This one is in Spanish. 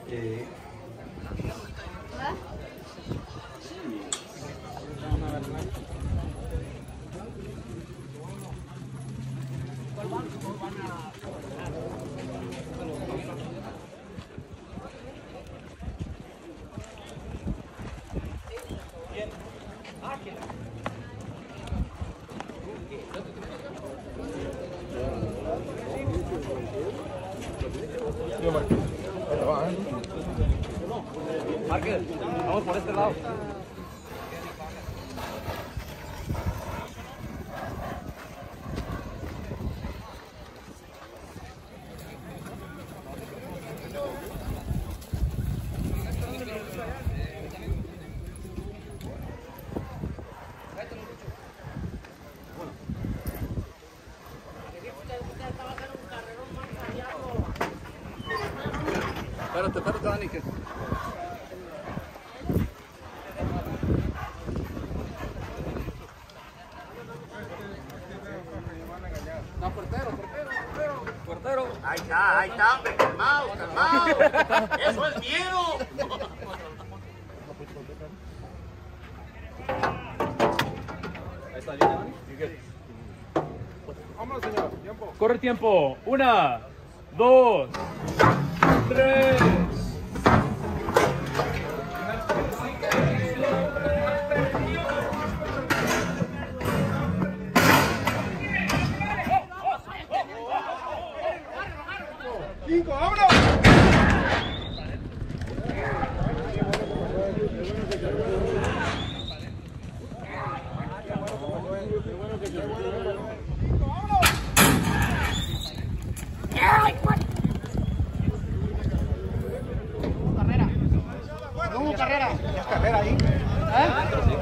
Márquez, vamos por este lado. Espérate, Dani, que... No, portero. Ahí está, hombre, calmado. Eso es miedo. Ahí está, ¿ya, Dani? Vámonos, señor. Tiempo. Corre tiempo. 1, 2, 3. Cinco, vámonos. No hubo carrera. ¿Es carrera ahí? ¿Eh?